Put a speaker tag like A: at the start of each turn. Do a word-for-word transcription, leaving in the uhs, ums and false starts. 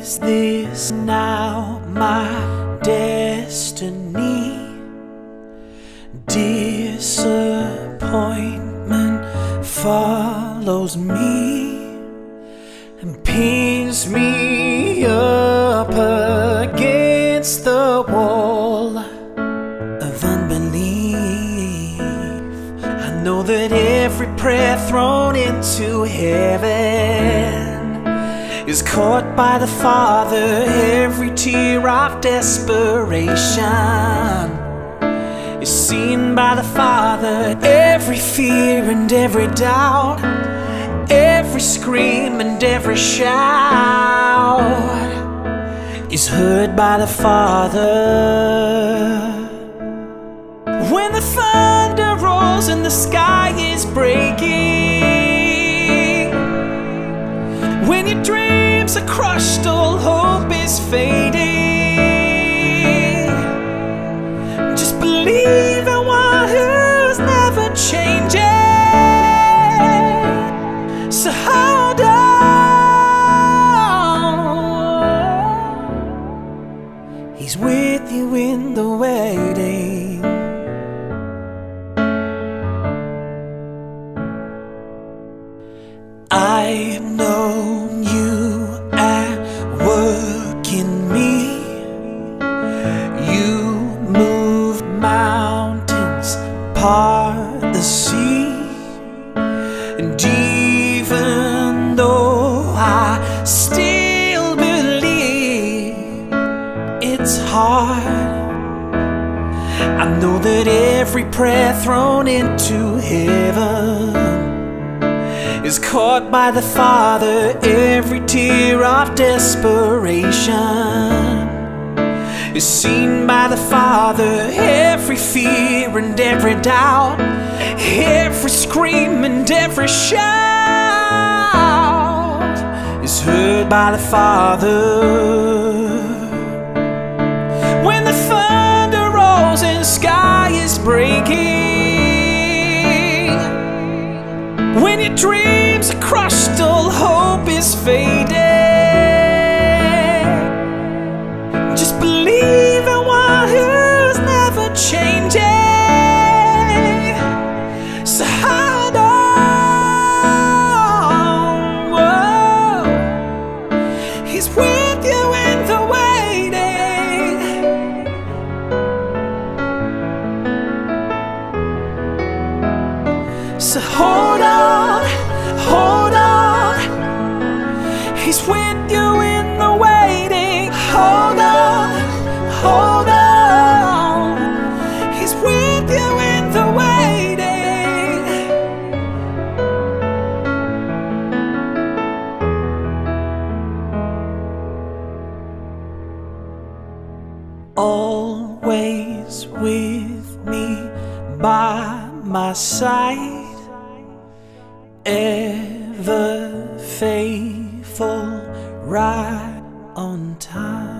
A: Is this now my destiny? Disappointment follows me and pins me up against the wall of unbelief. I know that every prayer thrown into heaven is caught by the Father. Every tear of desperation is seen by the Father. Every fear and every doubt, every scream and every shout is heard by the Father. When the thunder rolls and the sky is breaking, when your dreams are crushed, all hope is fading, just believe in one who's never changing. So hold on, He's with you in the waiting. I've known you at work in me. You moved mountains, part the sea. And even though I still believe it's hard, I know that every prayer thrown into heaven is caught by the Father. Every tear of desperation is seen by the Father. Every fear and every doubt, every scream and every shout is heard by the Father. When the thunder rolls and the sky is breaking, when your dreams are crushed, all hope is fading, just believe in one who's never changing. So hold on, whoa. He's with you in the waiting. So hold on, hold on, He's with you in the waiting. Hold on, hold on, He's with you in the waiting. Always with me by my side, ever faithful, right on time.